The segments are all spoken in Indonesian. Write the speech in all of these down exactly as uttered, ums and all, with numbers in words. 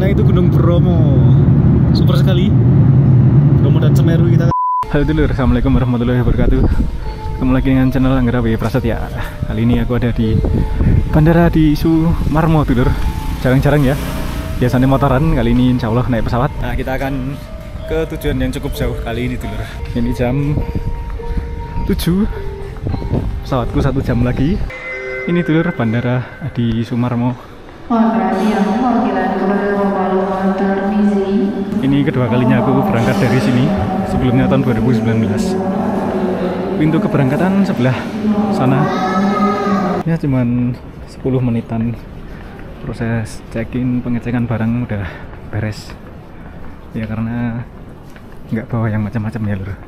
belakang itu Gunung Bromo. Super sekali. Bromo dan Semeru kita. Halo dulur, assalamualaikum warahmatullahi wabarakatuh. Ketemu lagi dengan channel Anggara W Prasetya. Kali ini aku ada di bandara di Sumarmo dulur. Jarang-jarang ya. Biasanya motoran, kali ini insya Allah naik pesawat. Nah, kita akan ke tujuan yang cukup jauh kali ini dulur. Ini jam tujuh. Pesawatku satu jam lagi. Ini dulur bandara di Sumarmo. Ini kedua kalinya aku berangkat dari sini. Sebelumnya tahun dua ribu sembilan belas. Pintu keberangkatan sebelah sana. Ya cuman sepuluh menitan. Proses check-in, pengecekan barang udah beres. Ya karena nggak bawa yang macam-macam ya lur.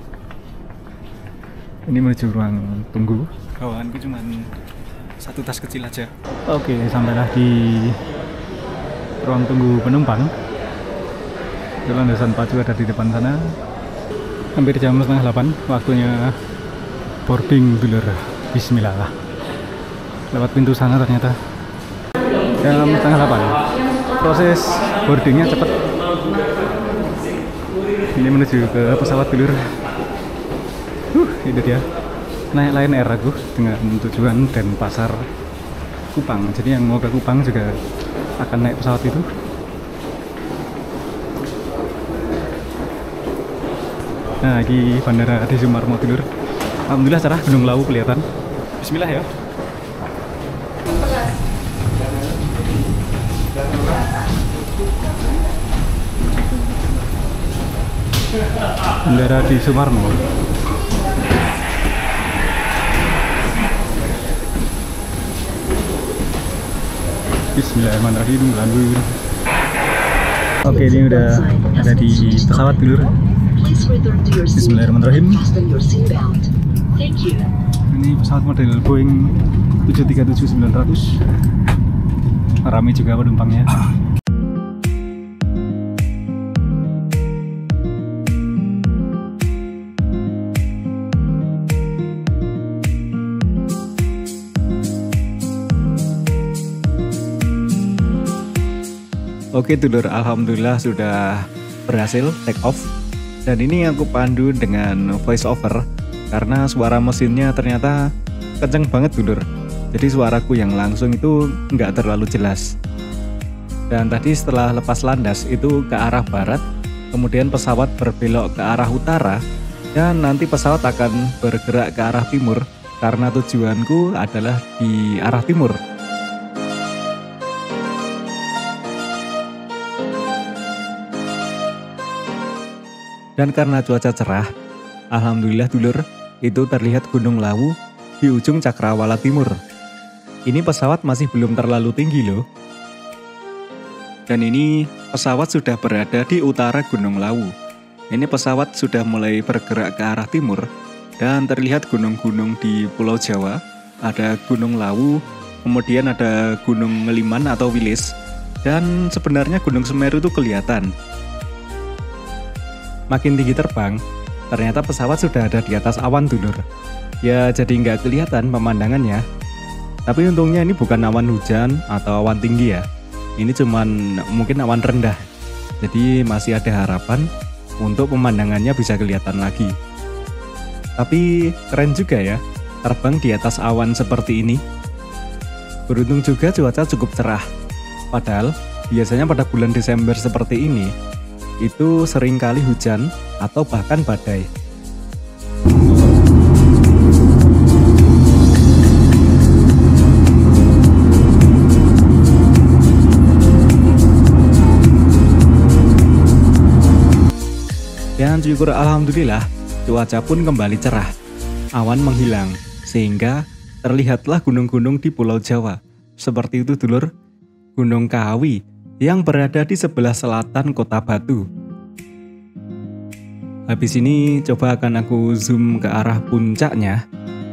Ini menuju ruang tunggu. Bawaanku cuman satu tas kecil aja. Oke, sampailah di ruang tunggu penumpang. Landasan pacu ada di depan sana. Hampir jam setengah delapan, waktunya boarding dulur. Bismillah. Lewat pintu sana ternyata. Jam setengah delapan. Proses boardingnya cepat. Ini menuju ke pesawat dulur. Huh, itu dia. Naik Lion Air aku dengan tujuan Denpasar Kupang. Jadi yang mau ke Kupang juga akan naik pesawat itu. Nah, di bandara di Sumarmo dulur. Alhamdulillah cerah, Gunung Lawu kelihatan. Bismillah ya. Bandara di Sumarmo. Bismillahirrahmanirrahim. Lalu oke, ini udah ada di pesawat dulur. Bismillahirrahmanirrahim. Ini pesawat model Boeing tujuh tiga tujuh sembilan ratus. Ramai juga penumpangnya. Oke dulur, alhamdulillah sudah berhasil take off. Dan ini aku pandu dengan voice over karena suara mesinnya ternyata kenceng banget dulur. Jadi suaraku yang langsung itu nggak terlalu jelas. Dan tadi setelah lepas landas itu ke arah barat, kemudian pesawat berbelok ke arah utara, dan nanti pesawat akan bergerak ke arah timur karena tujuanku adalah di arah timur. Dan karena cuaca cerah, alhamdulillah dulur, itu terlihat Gunung Lawu di ujung Cakrawala Timur. Ini pesawat masih belum terlalu tinggi loh. Dan ini pesawat sudah berada di utara Gunung Lawu. Ini pesawat sudah mulai bergerak ke arah timur. Dan terlihat gunung-gunung di Pulau Jawa. Ada Gunung Lawu, kemudian ada Gunung Ngeliman atau Wilis. Dan sebenarnya Gunung Semeru itu kelihatan. Makin tinggi terbang, ternyata pesawat sudah ada di atas awan dulur. Ya jadi nggak kelihatan pemandangannya. Tapi untungnya ini bukan awan hujan atau awan tinggi ya. Ini cuman mungkin awan rendah. Jadi masih ada harapan untuk pemandangannya bisa kelihatan lagi. Tapi keren juga ya, terbang di atas awan seperti ini. Beruntung juga cuaca cukup cerah. Padahal biasanya pada bulan Desember seperti ini itu sering kali hujan atau bahkan badai. Dan syukur alhamdulillah, cuaca pun kembali cerah. Awan menghilang, sehingga terlihatlah gunung-gunung di Pulau Jawa. Seperti itu dulur, Gunung Kawi yang berada di sebelah selatan Kota Batu. Habis ini coba akan aku zoom ke arah puncaknya.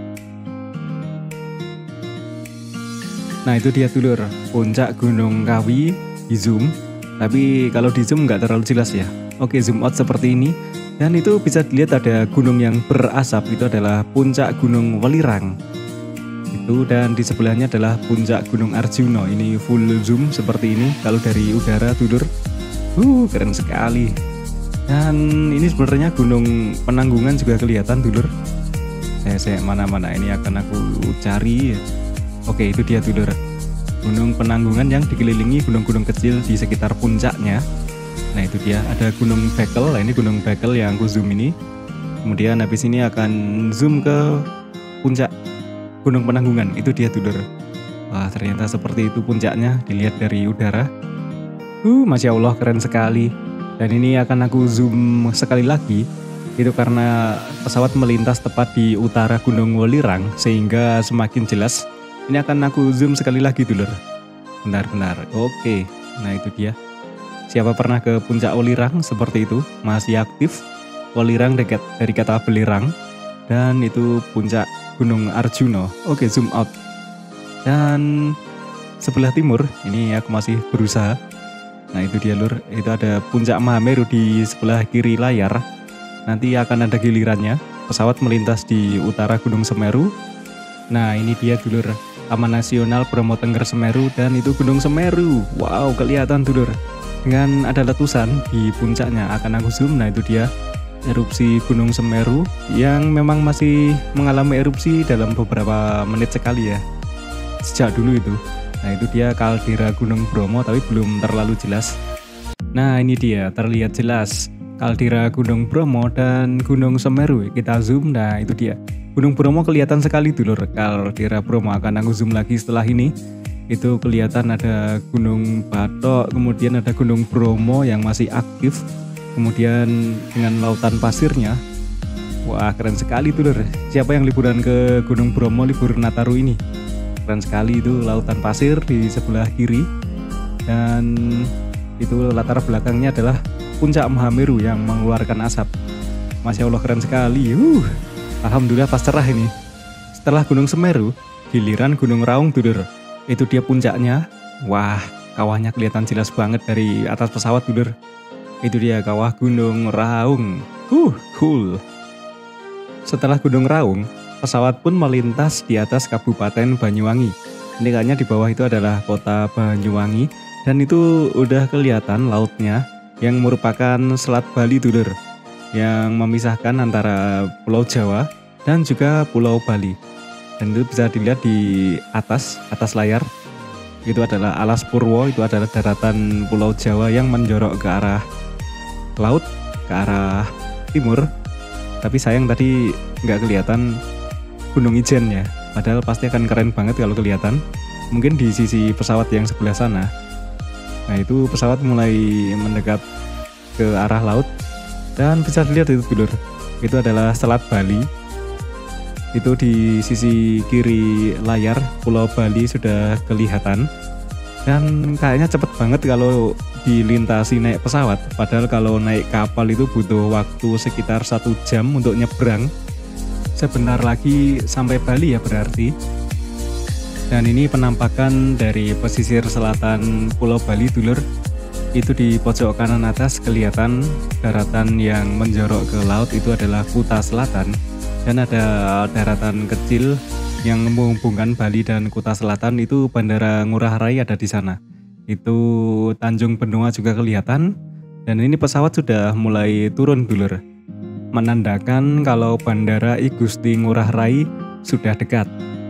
Nah itu dia dulur, puncak Gunung Kawi di zoom. Tapi kalau di zoom nggak terlalu jelas ya. Oke, zoom out seperti ini. Dan itu bisa dilihat ada gunung yang berasap, itu adalah puncak Gunung Welirang. Tuh, dan di sebelahnya adalah puncak Gunung Arjuna. Ini full zoom seperti ini kalau dari udara, dulur. Uh, keren sekali. Dan ini sebenarnya Gunung Penanggungan juga kelihatan, dulur. Saya, saya mana-mana ini akan aku cari. Oke, itu dia, dulur. Gunung Penanggungan yang dikelilingi gunung-gunung kecil di sekitar puncaknya. Nah, itu dia, ada Gunung Bekel. Nah, ini Gunung Bekel yang aku zoom ini. Kemudian habis ini akan zoom ke puncak Gunung Penanggungan. Itu dia, dulur. Wah, ternyata seperti itu puncaknya dilihat dari udara. Uh, Masya Allah, keren sekali. Dan ini akan aku zoom sekali lagi. Itu karena pesawat melintas tepat di utara Gunung Welirang, sehingga semakin jelas. Ini akan aku zoom sekali lagi, dulur. Benar-benar. Oke, nah itu dia. Siapa pernah ke puncak Welirang seperti itu? Masih aktif. Welirang dekat dari kata belirang. Dan itu puncak Gunung Arjuna. Oke, zoom out. Dan sebelah timur, ini aku masih berusaha. Nah, itu dia, lur. Itu ada puncak Mahameru di sebelah kiri layar. Nanti akan ada gilirannya. Pesawat melintas di utara Gunung Semeru. Nah, ini dia, dulur. Taman Nasional Bromo Tengger Semeru, dan itu Gunung Semeru. Wow, kelihatan, dulur. Dengan ada letusan di puncaknya akan aku zoom. Nah, itu dia. Erupsi Gunung Semeru yang memang masih mengalami erupsi dalam beberapa menit sekali ya, sejak dulu itu. Nah, itu dia kaldera Gunung Bromo, tapi belum terlalu jelas. Nah, ini dia, terlihat jelas kaldera Gunung Bromo dan Gunung Semeru. Kita zoom. Nah, itu dia, Gunung Bromo kelihatan sekali, dulur. Kaldera Bromo akan aku zoom lagi setelah ini. Itu kelihatan ada Gunung Batok, kemudian ada Gunung Bromo yang masih aktif. Kemudian dengan lautan pasirnya. Wah, keren sekali, dulur. Siapa yang liburan ke Gunung Bromo libur Nataru ini? Keren sekali, itu lautan pasir di sebelah kiri. Dan itu latar belakangnya adalah puncak Mahameru yang mengeluarkan asap. Masya Allah, keren sekali. uh, Alhamdulillah pas cerah ini. Setelah Gunung Semeru, giliran Gunung Raung, dulur. Itu dia puncaknya. Wah, kawahnya kelihatan jelas banget dari atas pesawat, dulur. Itu dia kawah Gunung Raung. Uh, cool. Setelah Gunung Raung, pesawat pun melintas di atas Kabupaten Banyuwangi. Ini kayaknya di bawah itu adalah kota Banyuwangi. Dan itu udah kelihatan lautnya yang merupakan Selat Bali, dulur. Yang memisahkan antara Pulau Jawa dan juga Pulau Bali. Dan itu bisa dilihat di atas, atas layar. Itu adalah Alas Purwo, itu adalah daratan Pulau Jawa yang menjorok ke arah laut, ke arah timur. Tapi sayang tadi nggak kelihatan Gunung Ijen ya. Padahal pasti akan keren banget kalau kelihatan. Mungkin di sisi pesawat yang sebelah sana. Nah, itu pesawat mulai mendekat ke arah laut. Dan bisa dilihat itu, dulur. Itu adalah Selat Bali. Itu di sisi kiri layar Pulau Bali sudah kelihatan. Dan kayaknya cepet banget kalau dilintasi naik pesawat. Padahal kalau naik kapal itu butuh waktu sekitar satu jam untuk nyebrang. Sebentar lagi sampai Bali ya berarti. Dan ini penampakan dari pesisir selatan Pulau Bali, dulur. Itu di pojok kanan atas kelihatan daratan yang menjorok ke laut, itu adalah Kuta Selatan. Dan ada daratan kecil yang menghubungkan Bali dan Kuta Selatan, itu Bandara Ngurah Rai ada di sana. Itu Tanjung Benoa juga kelihatan. Dan ini pesawat sudah mulai turun, dulur. Menandakan kalau Bandara I Gusti Ngurah Rai sudah dekat.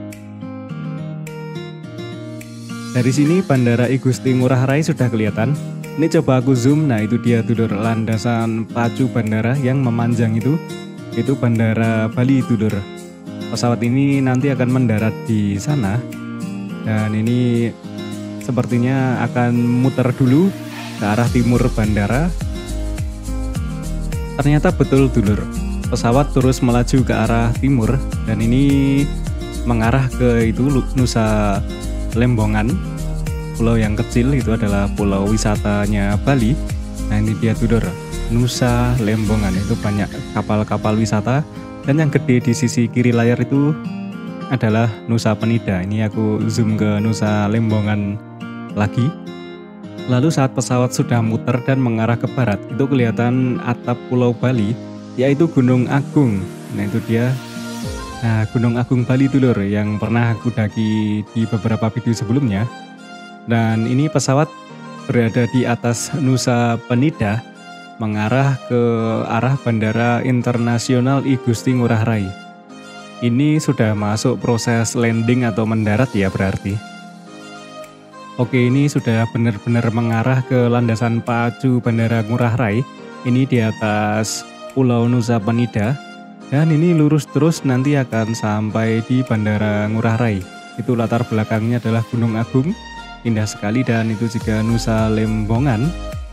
Dari sini Bandara I Gusti Ngurah Rai sudah kelihatan. Ini coba aku zoom. Nah, itu dia, dulur, landasan pacu bandara yang memanjang itu. Itu Bandara Bali, dulur. Pesawat ini nanti akan mendarat di sana. Dan ini sepertinya akan muter dulu ke arah timur bandara. Ternyata betul, dulur. Pesawat terus melaju ke arah timur. Dan ini mengarah ke itu Nusa Lembongan. Pulau yang kecil itu adalah pulau wisatanya Bali. Nah, ini dia, dulur, Nusa Lembongan. Itu banyak kapal-kapal wisata. Dan yang gede di sisi kiri layar itu adalah Nusa Penida. Ini aku zoom ke Nusa Lembongan lagi. Lalu saat pesawat sudah muter dan mengarah ke barat, itu kelihatan atap Pulau Bali, yaitu Gunung Agung. Nah, itu dia Nah, Gunung Agung Bali dulur yang pernah aku daki di beberapa video sebelumnya. Dan ini pesawat berada di atas Nusa Penida mengarah ke arah Bandara Internasional I Gusti Ngurah Rai. Ini sudah masuk proses landing atau mendarat ya berarti. Oke, ini sudah benar-benar mengarah ke landasan pacu Bandara Ngurah Rai. Ini di atas Pulau Nusa Penida. Dan ini lurus terus nanti akan sampai di Bandara Ngurah Rai. Itu latar belakangnya adalah Gunung Agung, indah sekali, dan itu juga Nusa Lembongan.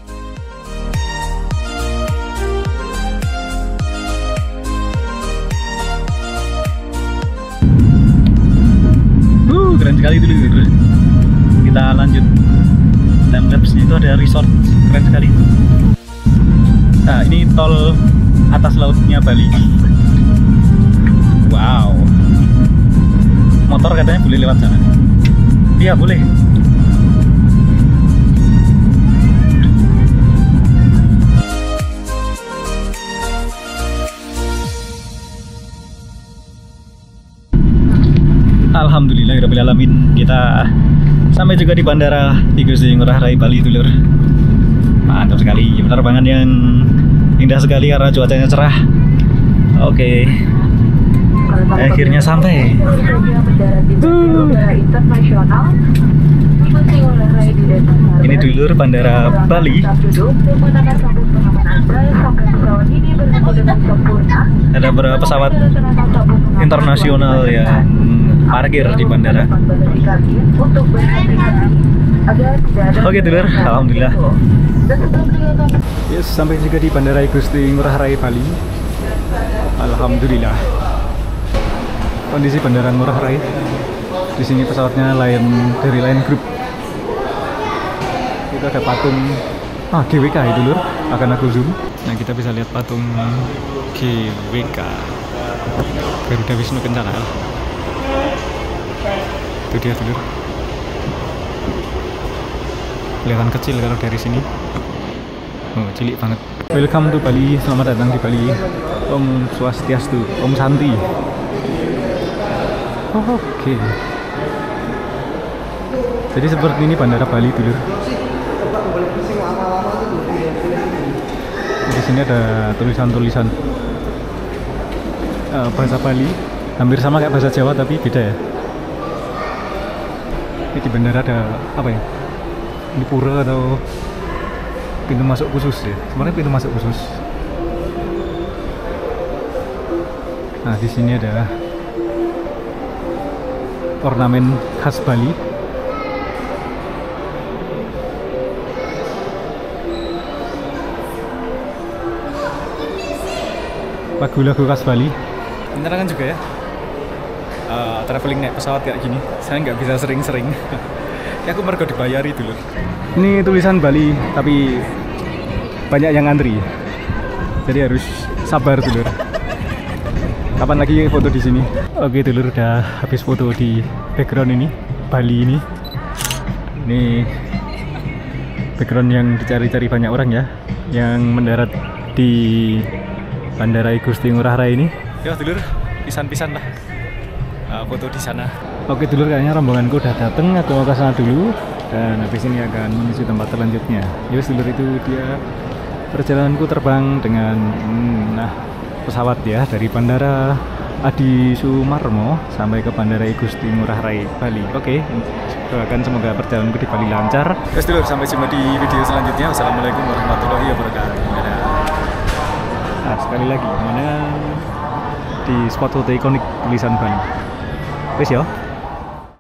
Uh, keren sekali dulu. Kita lanjut time lapse. Itu ada resort keren sekali. Nah, ini tol atas lautnya Bali. Wow, motor katanya boleh lewat sana. Iya boleh. Alhamdulillahirrahmanirrahim, kita sampai juga di Bandara I Gusti Ngurah Rai Bali dulur. Mantap sekali, penerbangan yang indah sekali karena cuacanya cerah. Oke, akhirnya sampai. Ini dulur Bandara Bali. Ada beberapa pesawat internasional yang parkir di bandara. Oke dulur, alhamdulillah. Yes, sampai juga di Bandara I Gusti Ngurah Rai Bali. Alhamdulillah. Kondisi Bandara Ngurah Rai. Di sini pesawatnya Lion dari Lion Group. Itu ada patung ah G W K ya dulur. Akan aku zoom. Nah, kita bisa lihat patung G W K. Garuda Wisnu Kencana. Itu dia dulur. Kelihatan kecil kalau dari sini. Oh, cilik banget. Welcome to Bali, selamat datang di Bali. Om Swastiastu, Om Santi. Oh, oke. Okay. Jadi seperti ini Bandara Bali dulur. Di sini ada tulisan-tulisan uh, bahasa Bali, hampir sama kayak bahasa Jawa tapi beda ya. Ini di bandara ada apa ya? Ini pura atau pintu masuk khusus ya? Sebenarnya pintu masuk khusus. Nah, di sini ada ornamen khas Bali. Lagu-lagu khas Bali. Beneran juga ya. Uh, traveling naik pesawat kayak gini, saya nggak bisa sering-sering. Ya aku mergo dibayari dulu. Ini tulisan Bali, tapi banyak yang ngantri. Jadi harus sabar dulu. Kapan lagi foto di sini? Oke dulur, udah habis foto di background ini, Bali ini. Ini background yang dicari-cari banyak orang ya, yang mendarat di Bandara I Gusti Ngurah Rai ini. Ya dulur, pisan-pisan lah uh, foto di sana. Oke dulur, kayaknya rombonganku udah dateng. Aku mau ke sana dulu dan habis ini akan menuju tempat selanjutnya. Ya dulur, itu dia perjalananku terbang dengan hmm, nah pesawat ya, dari Bandara Adi Sumarmo sampai ke Bandara I Gusti Ngurah Rai Bali. Oke, doakan semoga perjalananku di Bali lancar. Ya dulur, sampai jumpa di video selanjutnya. Wassalamualaikum warahmatullahi wabarakatuh. Nah, sekali lagi, mana di spot foto ikonik tulisan Bali. Wes ya.